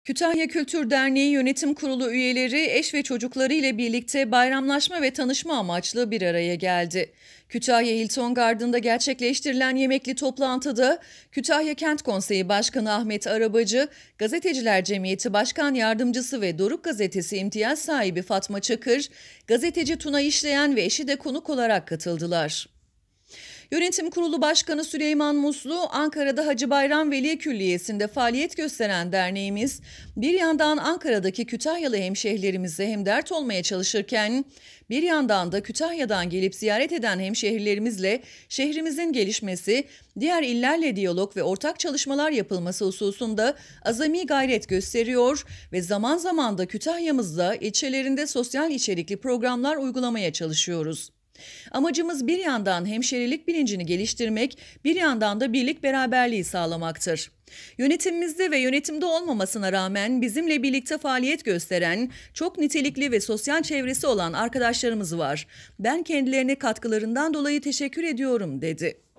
Kütahya Kültür Derneği Yönetim Kurulu üyeleri eş ve çocukları ile birlikte bayramlaşma ve tanışma amaçlı bir araya geldi. Kütahya Hilton Garden'da gerçekleştirilen yemekli toplantıda Kütahya Kent Konseyi Başkanı Ahmet Arabacı, Gazeteciler Cemiyeti Başkan Yardımcısı ve Doruk Gazetesi imtiyaz sahibi Fatma Çakır, gazeteci Tuna İşleyen ve eşi de konuk olarak katıldılar. Yönetim Kurulu Başkanı Süleyman Muslu, Ankara'da Hacı Bayram Veli Külliyesi'nde faaliyet gösteren derneğimiz, bir yandan Ankara'daki Kütahyalı hemşehrilerimize hemdert olmaya çalışırken, bir yandan da Kütahya'dan gelip ziyaret eden hemşehrilerimizle şehrimizin gelişmesi, diğer illerle diyalog ve ortak çalışmalar yapılması hususunda azami gayret gösteriyor ve zaman zaman da Kütahya'mızda ilçelerinde sosyal içerikli programlar uygulamaya çalışıyoruz. Amacımız bir yandan hemşerilik bilincini geliştirmek, bir yandan da birlik beraberliği sağlamaktır. Yönetimimizde ve yönetimde olmamasına rağmen bizimle birlikte faaliyet gösteren, çok nitelikli ve sosyal çevresi olan arkadaşlarımız var. Ben kendilerine katkılarından dolayı teşekkür ediyorum, dedi.